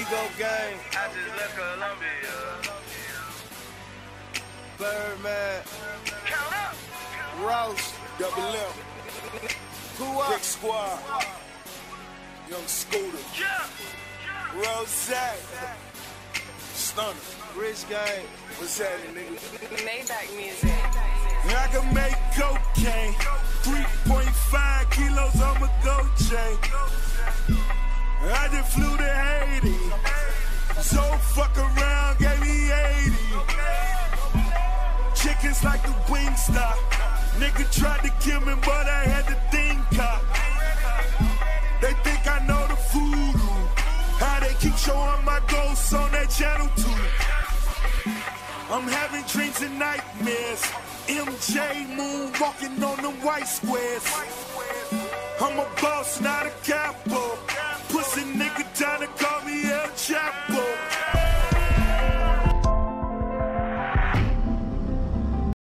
Ego gang. I just left Columbia. Birdman. Count up. Rouse. Double M. Who up? Brick Squad. Young Scooter. Yeah. Rose. Stunner. Rich gang. What's happening, nigga? Maybach music. I can make cocaine. 3.5 kilos on my gold chain. I just flew to Haiti. So fuck around, gave me 80. Chickens like the Wingstop. Nigga tried to kill me, but I had the thing caught. They think I know the voodoo. How they keep showing my ghosts on that channel too. I'm having dreams and nightmares. MJ Moon walking on the white squares. I'm a boss, not a capo. Pussy nigga